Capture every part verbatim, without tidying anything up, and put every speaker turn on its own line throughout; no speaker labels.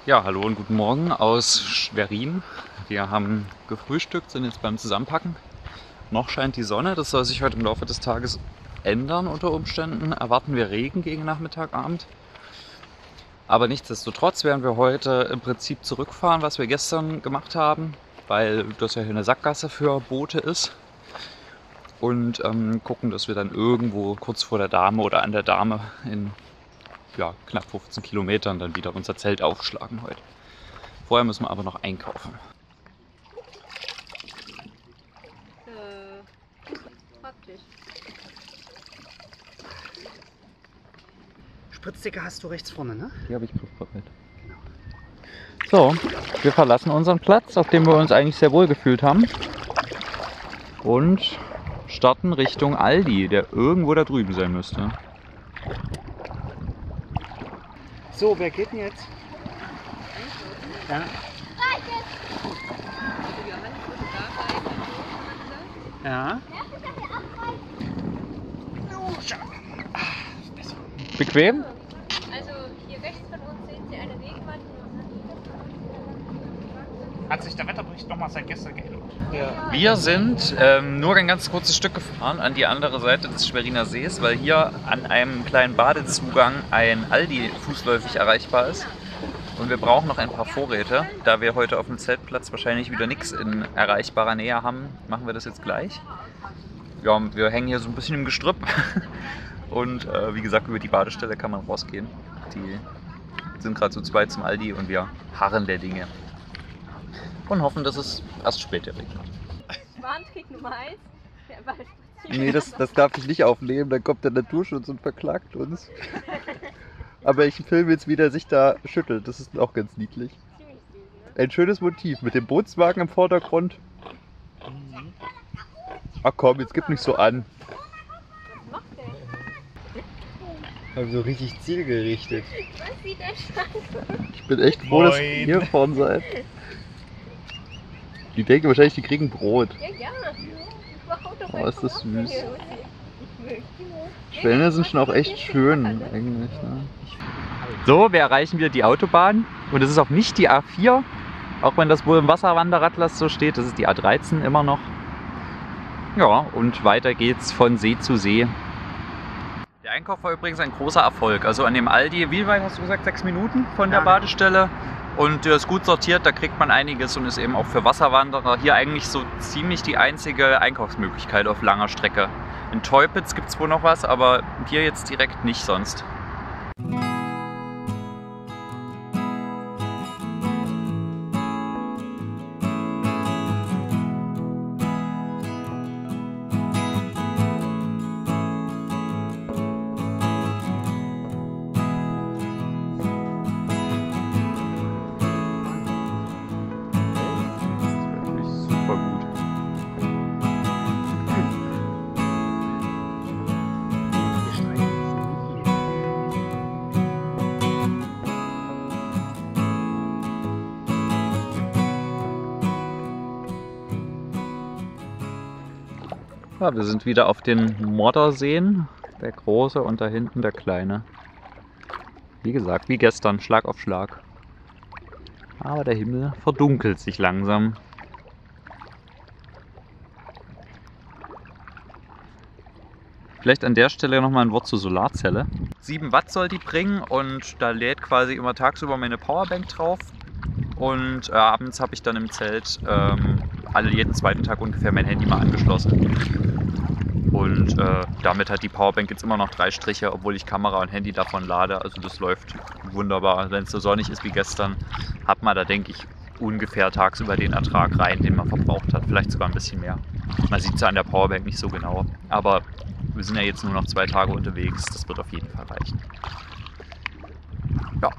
Ja, hallo und guten Morgen aus Schwerin. Wir haben gefrühstückt, sind jetzt beim Zusammenpacken. Noch scheint die Sonne, das soll sich heute im Laufe des Tages ändern unter Umständen. Erwarten wir Regen gegen Nachmittag, Abend. Aber nichtsdestotrotz werden wir heute im Prinzip zurückfahren, was wir gestern gemacht haben, weil das ja hier eine Sackgasse für Boote ist. Und ähm, gucken, dass wir dann irgendwo kurz vor der Dame oder an der Dame in ja, knapp fünfzehn Kilometern dann wieder unser Zelt aufschlagen heute. Vorher müssen wir aber noch einkaufen.
Äh, praktisch.
Spritzdecke hast du rechts vorne, ne?
Hier habe ich griffbereit. So, wir verlassen unseren Platz, auf dem wir uns eigentlich sehr wohl gefühlt haben. Und starten Richtung Aldi, der irgendwo da drüben sein müsste.
So, wer geht denn jetzt? Ja. Ja.
Bequem?
Also hier rechts von uns sehen Sie eine Wegwand.
Hat sich der Wetterbericht nochmal seit gestern geändert?
Ja. Wir sind ähm, nur ein ganz kurzes Stück gefahren an die andere Seite des Schweriner Sees, weil hier an einem kleinen Badezugang ein Aldi fußläufig erreichbar ist. Und wir brauchen noch ein paar Vorräte. Da wir heute auf dem Zeltplatz wahrscheinlich wieder nichts in erreichbarer Nähe haben, machen wir das jetzt gleich. Ja, wir hängen hier so ein bisschen im Gestrüpp. Und äh, wie gesagt, über die Badestelle kann man rausgehen. Die sind gerade so zweit zum Aldi und wir harren der Dinge. Und hoffen, dass es erst später regnet.
Warntrick Nummer eins. Der Wald.
Nee, das, das darf ich nicht aufnehmen, dann kommt der Naturschutz und verklagt uns. Aber ich filme jetzt, wie der sich da schüttelt, das ist auch ganz niedlich.
Ziemlich süß, ne?
Ein schönes Motiv mit dem Bootswagen im Vordergrund. Ach komm, jetzt gib nicht so an.
Was macht der?
Aber so richtig zielgerichtet.
Was sieht der Schwanz?
Ich bin echt froh, dass
Moin.
ihr vorn seid. Die denken wahrscheinlich, die kriegen Brot.
Ja, ja. Überhaupt doch
Oh, ist das
vollkommen
süß.
abgehört.
Schwäne sind schon auch echt schön eigentlich. Ne?
So, wir erreichen wieder die Autobahn und es ist auch nicht die A vier, auch wenn das wohl im Wasserwanderatlas so steht, das ist die A dreizehn immer noch. Ja, und weiter geht's von See zu See. Der Einkauf war übrigens ein großer Erfolg. Also an dem Aldi, wie weit hast du gesagt, sechs Minuten von der
Ja.
Badestelle. Und der ist gut sortiert, da kriegt man einiges und ist eben auch für Wasserwanderer hier eigentlich so ziemlich die einzige Einkaufsmöglichkeit auf langer Strecke. In Teupitz gibt es wohl noch was, aber hier jetzt direkt nicht sonst. Super gut. Ja, wir sind wieder auf den Modderseen, der große und da hinten der kleine. Wie gesagt, wie gestern, Schlag auf Schlag. Aber der Himmel verdunkelt sich langsam. Vielleicht an der Stelle nochmal ein Wort zur Solarzelle. sieben Watt soll die bringen und da lädt quasi immer tagsüber meine Powerbank drauf. Und äh, abends habe ich dann im Zelt ähm, alle jeden zweiten Tag ungefähr mein Handy mal angeschlossen. Und äh, damit hat die Powerbank jetzt immer noch drei Striche, obwohl ich Kamera und Handy davon lade. Also das läuft wunderbar. Wenn es so sonnig ist wie gestern, hat man da, denke ich, ungefähr tagsüber den Ertrag rein, den man verbraucht hat. Vielleicht sogar ein bisschen mehr. Man sieht es an der Powerbank nicht so genau. Aber wir sind ja jetzt nur noch zwei Tage unterwegs. Das wird auf jeden Fall reichen. Ja.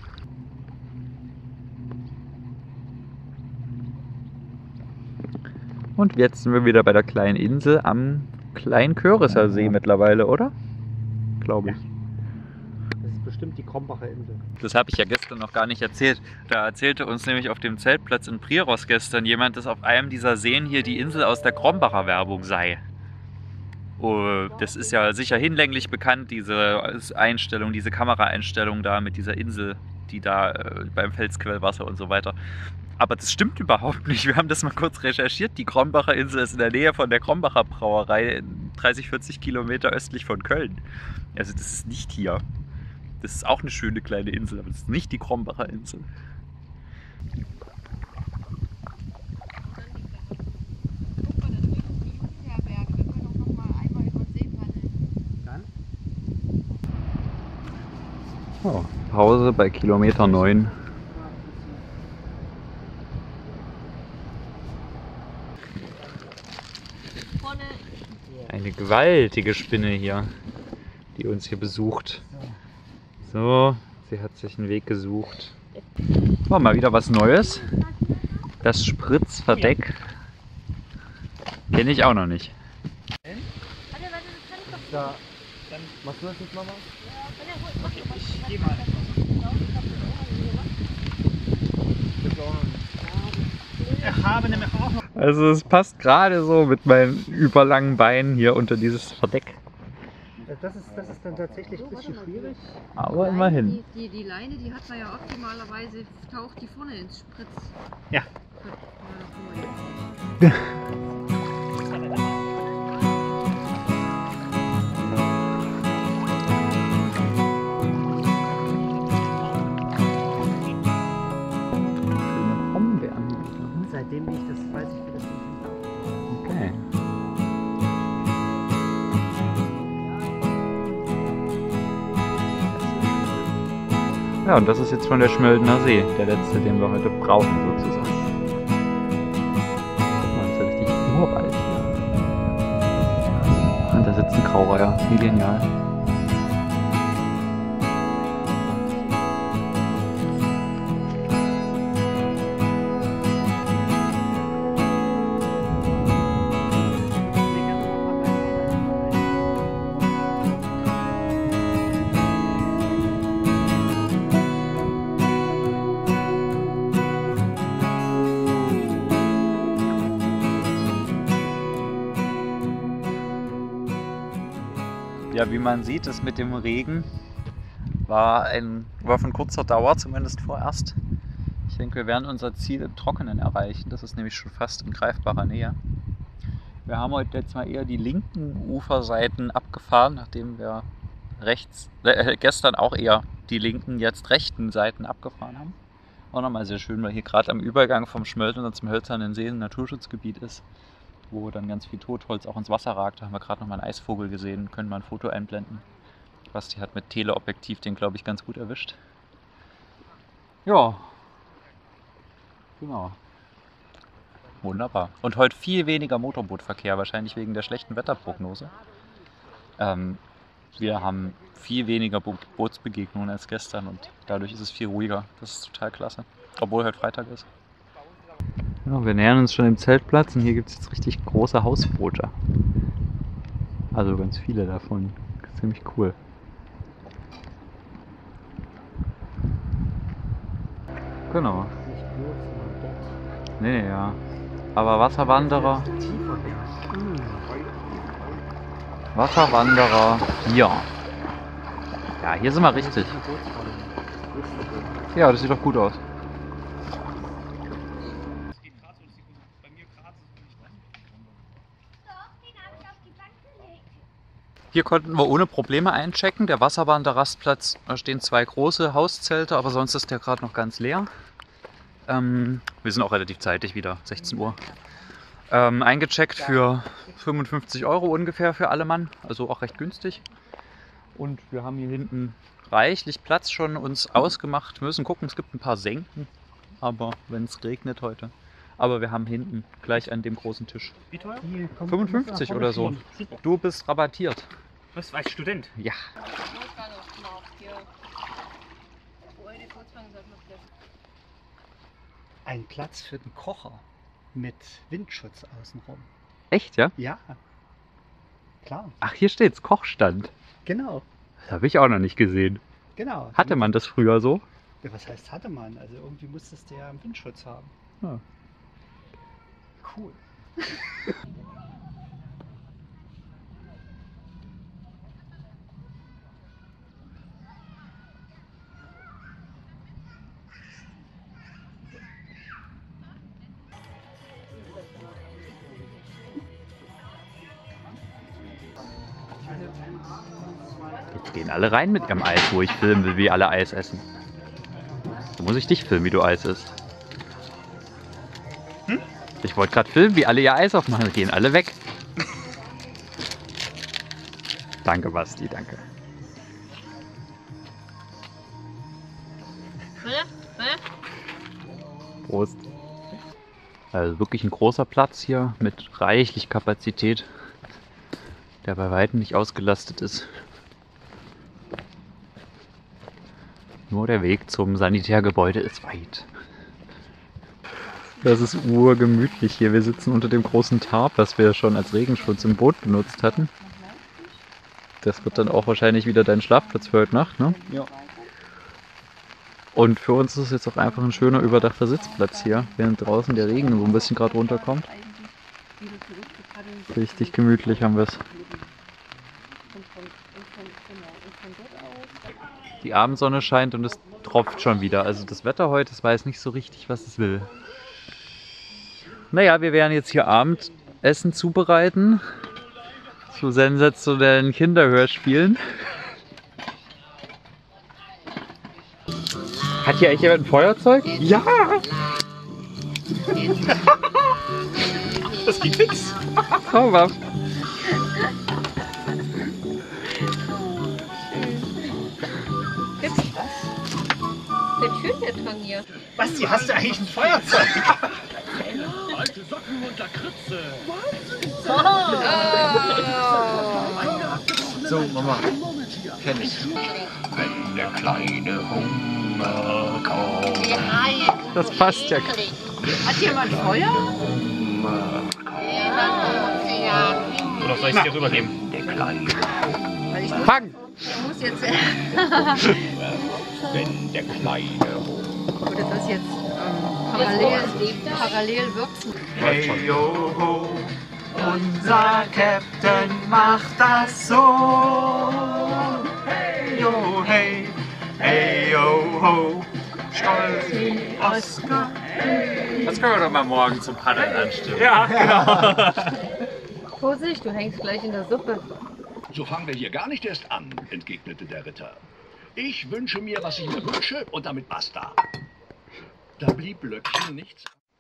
Und jetzt sind wir wieder bei der kleinen Insel am kleinen Köriser See mittlerweile, oder? Glaube ich.
Das ist bestimmt die Krombacher Insel.
Das habe ich ja gestern noch gar nicht erzählt. Da erzählte uns nämlich auf dem Zeltplatz in Prieros gestern jemand, dass auf einem dieser Seen hier die Insel aus der Krombacher Werbung sei. Oh, das ist ja sicher hinlänglich bekannt, diese Einstellung, diese Kameraeinstellung da mit dieser Insel die da äh, beim Felsquellwasser und so weiter. Aber das stimmt überhaupt nicht. Wir haben das mal kurz recherchiert. Die Krombacher Insel ist in der Nähe von der Krombacher Brauerei, dreißig, vierzig Kilometer östlich von Köln. Also das ist nicht hier. Das ist auch eine schöne kleine Insel, aber das ist nicht die Krombacher Insel. Oh, Pause bei Kilometer neun. Eine gewaltige Spinne hier, die uns hier besucht. So, sie hat sich einen Weg gesucht. Oh, mal wieder was Neues. Das Spritzverdeck. Kenne ich auch noch nicht.
Warte, warte, das kann ich doch.
Da, dann machst du das jetzt, Mama?
Okay,
ich geh mal. Ich habe nämlich auch noch.
Also es passt gerade so mit meinen überlangen Beinen hier unter dieses Verdeck.
Das ist, das ist dann tatsächlich ein bisschen schwierig.
Aber immerhin.
Die, die, die Leine, die hat man ja optimalerweise, taucht die vorne ins Spritz.
Ja. Seitdem ich das weiß, ich wie das nicht.
Okay. Ja, und das ist jetzt schon der Schmöldner See, der letzte, den wir heute brauchen sozusagen. Guck mal, das ist ja richtig Urwald hier. Und da sitzt ein Graureiher, wie genial. Ja, wie man sieht, das mit dem Regen war, ein, war von kurzer Dauer, zumindest vorerst. Ich denke, wir werden unser Ziel im Trockenen erreichen. Das ist nämlich schon fast in greifbarer Nähe. Wir haben heute jetzt mal eher die linken Uferseiten abgefahren, nachdem wir rechts, äh, gestern auch eher die linken, jetzt rechten Seiten abgefahren haben. Auch nochmal sehr schön, weil hier gerade am Übergang vom Schmöldner zum Hölzernen See ein Naturschutzgebiet ist, wo dann ganz viel Totholz auch ins Wasser ragt. Da haben wir gerade noch mal einen Eisvogel gesehen, können mal ein Foto einblenden. Basti hat mit Teleobjektiv den, glaube ich, ganz gut erwischt. Ja, genau. Wunderbar. Und heute viel weniger Motorbootverkehr, wahrscheinlich wegen der schlechten Wetterprognose. Ähm, wir haben viel weniger Bo Bootsbegegnungen als gestern und dadurch ist es viel ruhiger. Das ist total klasse, obwohl heute Freitag ist. Ja, wir nähern uns schon dem Zeltplatz und hier gibt es jetzt richtig große Hausboote. Also ganz viele davon. Ziemlich cool. Genau.
Nicht nur, sondern dort.
Nee, nee, ja. Aber Wasserwanderer. Wasserwanderer hier. Ja, hier sind wir richtig. Ja, das sieht doch gut aus. Hier konnten wir ohne Probleme einchecken. Der Wasserwanderrastplatz, da stehen zwei große Hauszelte, aber sonst ist der gerade noch ganz leer. Ähm, wir sind auch relativ zeitig wieder, sechzehn Uhr. Ähm, eingecheckt für fünfundfünfzig Euro ungefähr für alle Mann, also auch recht günstig. Und wir haben hier hinten reichlich Platz schon uns ausgemacht. Wir müssen gucken, es gibt ein paar Senken, aber wenn es regnet heute. Aber wir haben hinten gleich an dem großen Tisch.
Wie teuer?
fünfundfünfzig oder so. Du bist rabattiert.
Was, als Student?
Ja.
Ein Platz für den Kocher mit Windschutz außenrum.
Echt, ja?
Ja, klar.
Ach, hier steht's, Kochstand.
Genau,
Das habe ich auch noch nicht gesehen.
genau.
Hatte man das früher so?
Ja, was heißt hatte man? Also irgendwie musstest du ja einen Windschutz haben.
Ja.
Cool.
gehen alle rein mit ihrem Eis, wo ich filmen will, wie alle Eis essen. Da muss ich dich filmen, wie du Eis isst. Hm? Ich wollte gerade filmen, wie alle ihr Eis aufmachen. Gehen alle weg. Danke, Basti, danke. Prost. Also wirklich ein großer Platz hier mit reichlich Kapazität, der bei weitem nicht ausgelastet ist. Nur der Weg zum Sanitärgebäude ist weit. Das ist urgemütlich hier. Wir sitzen unter dem großen Tarp, das wir schon als Regenschutz im Boot benutzt hatten. Das wird dann auch wahrscheinlich wieder dein Schlafplatz für heute Nacht, ne?
Ja.
Und für uns ist es jetzt auch einfach ein schöner überdachter Sitzplatz hier, während draußen der Regen so ein bisschen gerade runterkommt. Richtig gemütlich haben wir es. Die Abendsonne scheint und es tropft schon wieder. Also das Wetter heute, das weiß nicht so richtig, was es will. Naja, wir werden jetzt hier Abendessen zubereiten. Zu sensationellen Kinderhörspielen. Hat hier eigentlich jemand ein Feuerzeug? Ja!
Das geht fix.
Traumhaft.
Wird schön der Tang hier.
Basti, hast du eigentlich ein Feuerzeug?
Alte Socken und Lakritze.
So, Mama. Kenn ich.
Wenn der kleine Hunger kommt.
Das passt ja.
Hat jemand Feuer?
Oder soll ich es dir rübergeben? Der kleine
Weil ich muss,
Fang!
ich muss jetzt.
Wenn der kleine Hunger.
Würde das jetzt ähm, parallel, parallel wirken?
Hey yo ho, unser Captain macht das so. Hey yo hey, hey yo ho, stolz wie Oscar.
Das können wir doch mal morgen zum Paddeln anstimmen.
Ja, genau.
Vorsicht, du hängst gleich in der Suppe.
So fangen wir hier gar nicht erst an, entgegnete der Ritter. Ich wünsche mir, was ich mir wünsche, und damit basta. Da blieb Löckchen nichts.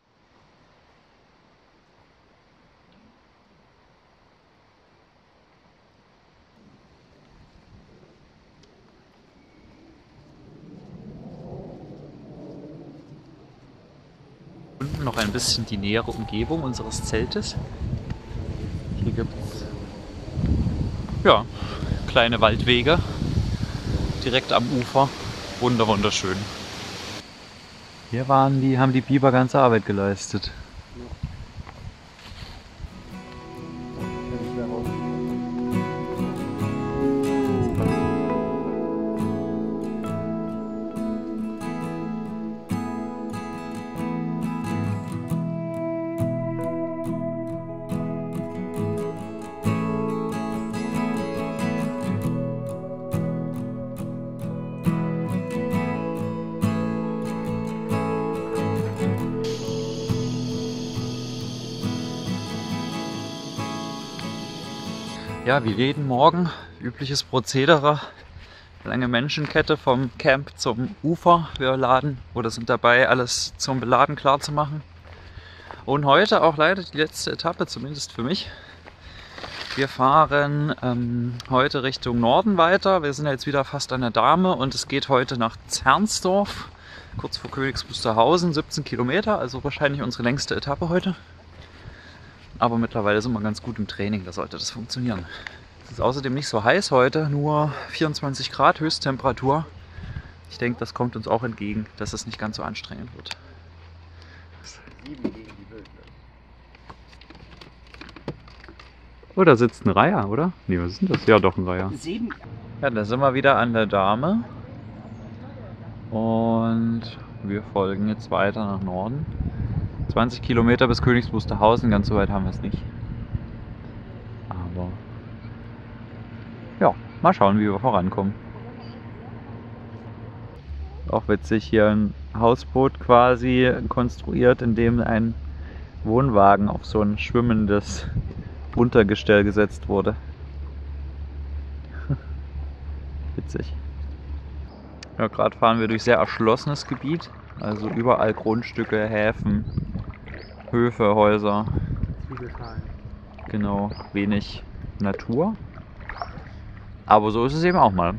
Unten noch ein bisschen die nähere Umgebung unseres Zeltes. Hier gibt es ja, kleine Waldwege direkt am Ufer. Wunder, wunderschön. Hier waren die, haben die Biber ganze Arbeit geleistet. Ja, wie jeden Morgen, übliches Prozedere, lange Menschenkette vom Camp zum Ufer. Wir laden oder sind dabei, alles zum Beladen klar zu machen. Und heute auch leider die letzte Etappe, zumindest für mich. Wir fahren ähm, heute Richtung Norden weiter. Wir sind jetzt wieder fast an der Dahme und es geht heute nach Zernsdorf, kurz vor Königs Wusterhausen, siebzehn Kilometer, also wahrscheinlich unsere längste Etappe heute. Aber mittlerweile sind wir ganz gut im Training, da sollte das funktionieren. Es ist außerdem nicht so heiß heute, nur vierundzwanzig Grad Höchsttemperatur. Ich denke, das kommt uns auch entgegen, dass es nicht ganz so anstrengend wird. Oh, da sitzt ein Reiher, oder? Nee, was ist denn das? Ja, doch ein Reiher.
Sieben.
Ja, da sind wir wieder an der Dahme. Und wir folgen jetzt weiter nach Norden. zwanzig Kilometer bis Königs Wusterhausen, ganz so weit haben wir es nicht. Aber ja, mal schauen, wie wir vorankommen. Auch witzig, hier ein Hausboot quasi konstruiert, in dem ein Wohnwagen auf so ein schwimmendes Untergestell gesetzt wurde. Witzig. Ja, gerade fahren wir durch sehr erschlossenes Gebiet. Also überall Grundstücke, Häfen, Höfe, Häuser.
Zwiebelschalen.
Genau, wenig Natur. Aber so ist es eben auch mal.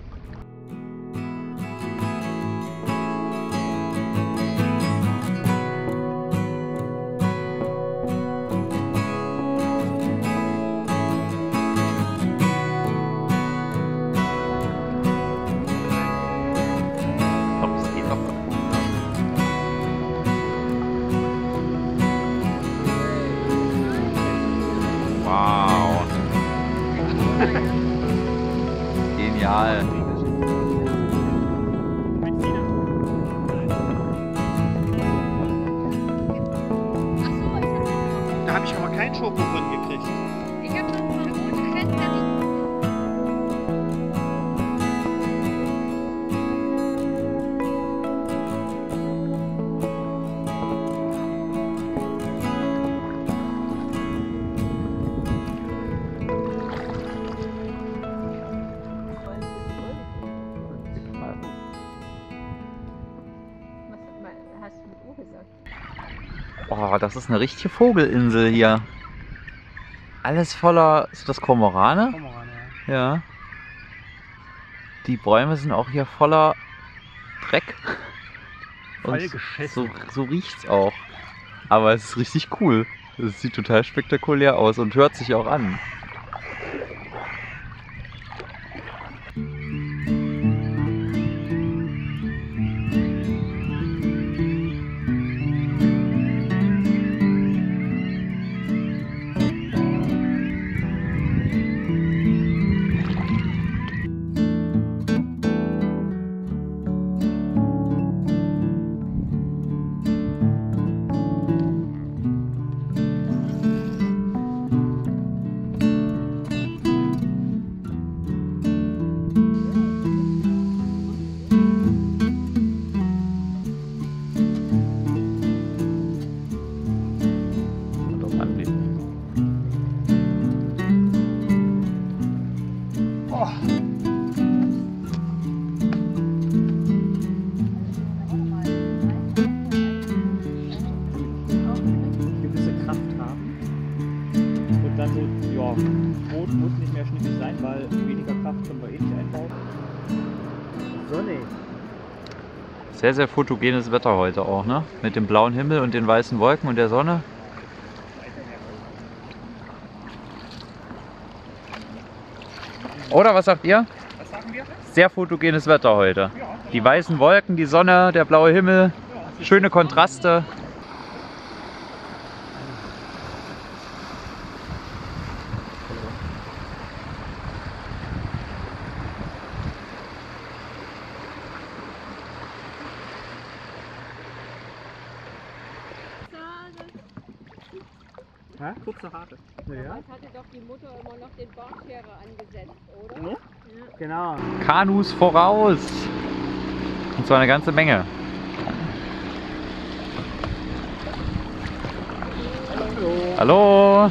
Wow. Genial.
Da habe ich aber keinen Schokobrunnen gekriegt.
Ich habe noch eine rote Reste. Hast du mit U gesagt?
Oh, das ist eine richtige Vogelinsel hier. Alles voller. Ist das Kormorane?
Kormoran, ja.
Ja. Die Bäume sind auch hier voller Dreck. Und
Voll geschissen.
so, so riecht's auch. Aber es ist richtig cool. Es sieht total spektakulär aus und hört sich auch an.
Brot muss nicht mehr schnippig sein, weil weniger Kraft können wir eh nicht einbauen.
Sonne.
Sehr, sehr fotogenes Wetter heute auch, ne? Mit dem blauen Himmel und den weißen Wolken und der Sonne. Oder was sagt ihr?
Was sagen wir?
Sehr fotogenes Wetter heute. Die weißen Wolken, die Sonne, der blaue Himmel, schöne Kontraste.
Ja?
Kurze Haare.
Ja.
Das hatte doch die Mutter immer noch den Bartscherer angesetzt, oder?
No?
Ja.
Genau.
Kanus voraus. Und zwar eine ganze Menge. Hallo.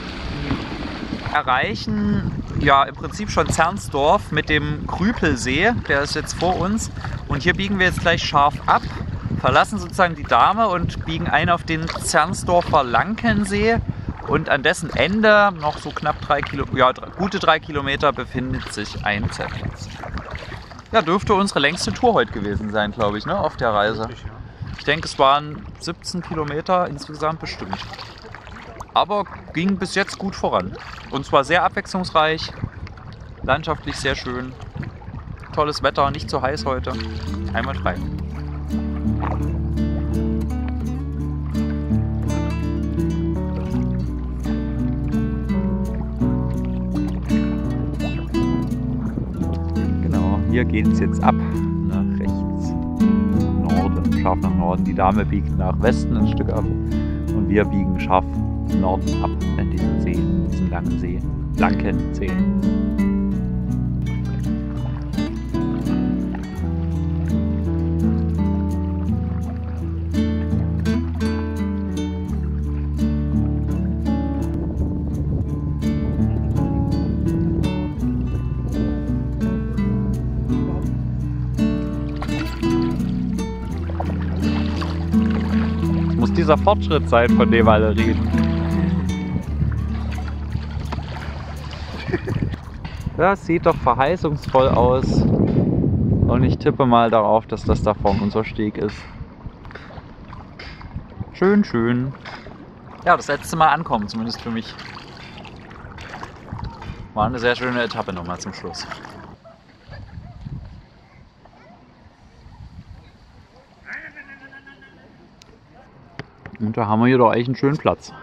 Erreichen ja im Prinzip schon Zernsdorf mit dem Krüpelsee, der ist jetzt vor uns. Und hier biegen wir jetzt gleich scharf ab, verlassen sozusagen die Dahme und biegen ein auf den Zernsdorfer Lankensee. Und an dessen Ende, noch so knapp drei Kilo, ja, gute drei Kilometer, befindet sich ein Zeltplatz. Ja, dürfte unsere längste Tour heute gewesen sein, glaube ich, ne, auf der Reise. Ich denke, es waren siebzehn Kilometer insgesamt bestimmt. Aber ging bis jetzt gut voran. Und zwar sehr abwechslungsreich, landschaftlich sehr schön, tolles Wetter, nicht so heiß heute, einwandfrei. Genau, hier geht es jetzt ab nach rechts, Norden, scharf nach Norden. Die Dame biegt nach Westen ein Stück ab und wir biegen scharf Norden ab in diesen See, diesen langen See, Lankensee. muss dieser Fortschritt sein, von dem alle reden. Das sieht doch verheißungsvoll aus. Und ich tippe mal darauf, dass das da vorne unser Steg ist. Schön, schön. Ja, das letzte Mal ankommen, zumindest für mich. War eine sehr schöne Etappe nochmal zum Schluss. Und da haben wir hier doch eigentlich einen schönen Platz.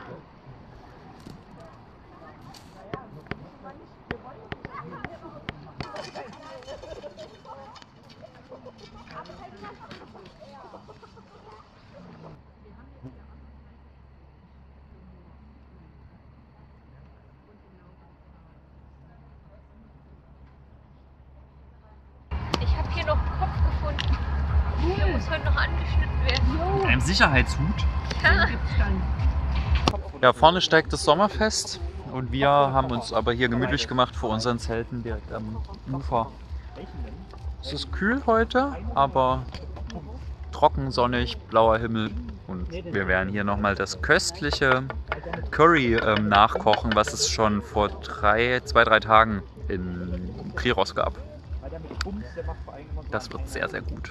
Ich habe hier noch einen Kopf gefunden. Der muss heute noch angeschnitten werden.
Mit einem Sicherheitshut.
Ja.
Ja, vorne steigt das Sommerfest und wir haben uns aber hier gemütlich gemacht vor unseren Zelten direkt am Ufer. Es ist kühl heute, aber trocken, sonnig, blauer Himmel und wir werden hier nochmal das köstliche Curry ähm, nachkochen, was es schon vor drei, zwei, drei Tagen in Kriros gab. Das wird sehr, sehr gut.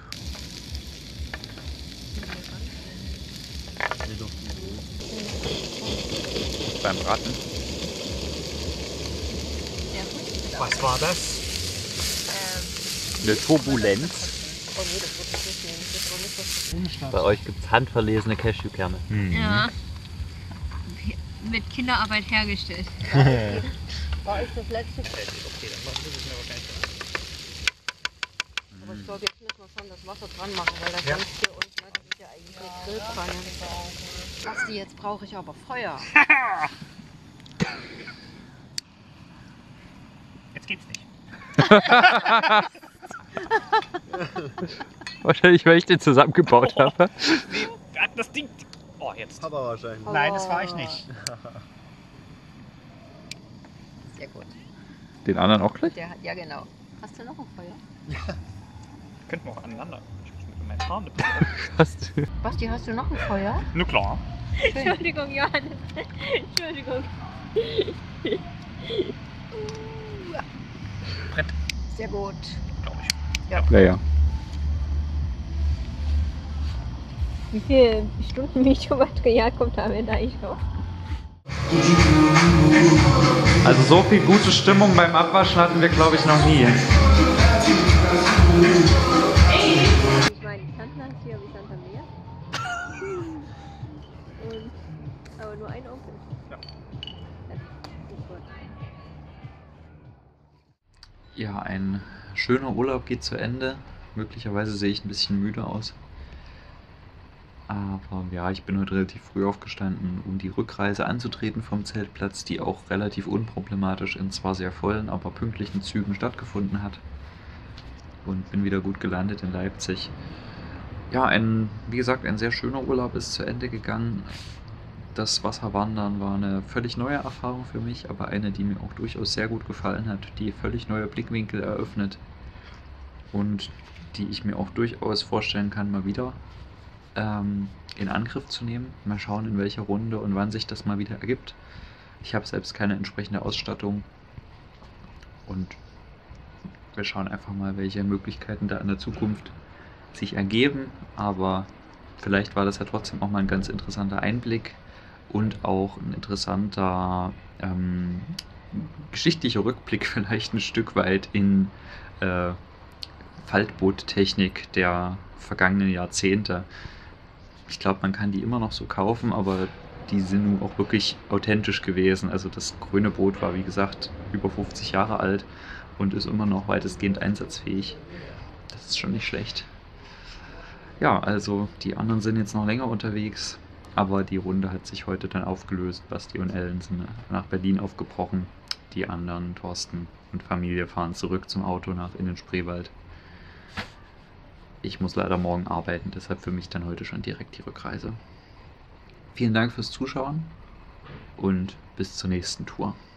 Beim Braten.
Was war das?
Eine Turbulenz. Bei euch gibt es handverlesene Cashewkerne.
Mhm.
Ja. Mit Kinderarbeit hergestellt. War ich das letzte? Aber ich glaube, jetzt müssen wir schon das Wasser dran machen, weil das
Ja.
sonst hier unten, ne, das ist ja eigentlich eine Grillpfanne. Basti, jetzt brauche ich aber Feuer.
Jetzt geht's nicht.
Wahrscheinlich, weil ich den zusammengebaut habe.
Nee, das Ding. Oh, jetzt.
Aber wahrscheinlich.
Nein, das war ich nicht.
Sehr gut.
Den anderen auch gleich?
Der hat, ja genau. Hast du noch ein Feuer?
Könnten wir auch aneinander. Ich muss mit meinen Haaren.
Hast du?
Basti, hast du noch ein Feuer?
Na klar.
Entschuldigung, Johannes. Entschuldigung.
Brett,
Sehr gut.
glaube ich.
Ja, ja.
Wie viel Stunden Videomaterial kommt da am Ende eigentlich noch?
Also so viel gute Stimmung beim Abwaschen hatten wir, glaube ich, noch nie.
Ich meine, die Tanten hast du ja wie Santa Meer. Und, aber nur ein Onkel.
Ja.
Ja, ein schöner Urlaub geht zu Ende. Möglicherweise sehe ich ein bisschen müde aus. Aber ja, ich bin heute relativ früh aufgestanden, um die Rückreise anzutreten vom Zeltplatz, die auch relativ unproblematisch in zwar sehr vollen, aber pünktlichen Zügen stattgefunden hat. Und bin wieder gut gelandet in Leipzig. Ja, ein, wie gesagt, ein sehr schöner Urlaub ist zu Ende gegangen. Das Wasserwandern war eine völlig neue Erfahrung für mich, aber eine, die mir auch durchaus sehr gut gefallen hat, die völlig neue Blickwinkel eröffnet und die ich mir auch durchaus vorstellen kann, mal wieder ähm, in Angriff zu nehmen. Mal schauen, in welcher Runde und wann sich das mal wieder ergibt. Ich habe selbst keine entsprechende Ausstattung und wir schauen einfach mal, welche Möglichkeiten da in der Zukunft sich ergeben, aber vielleicht war das ja trotzdem auch mal ein ganz interessanter Einblick und auch ein interessanter ähm, geschichtlicher Rückblick vielleicht ein Stück weit in äh, Faltboottechnik der vergangenen Jahrzehnte. Ich glaube, man kann die immer noch so kaufen, aber die sind nun auch wirklich authentisch gewesen. Also das grüne Boot war, wie gesagt, über fünfzig Jahre alt und ist immer noch weitestgehend einsatzfähig. Das ist schon nicht schlecht. Ja, also die anderen sind jetzt noch länger unterwegs, aber die Runde hat sich heute dann aufgelöst. Basti und Ellen sind nach Berlin aufgebrochen. Die anderen, Thorsten und Familie, fahren zurück zum Auto nach in den Spreewald. Ich muss leider morgen arbeiten, deshalb für mich dann heute schon direkt die Rückreise. Vielen Dank fürs Zuschauen und bis zur nächsten Tour.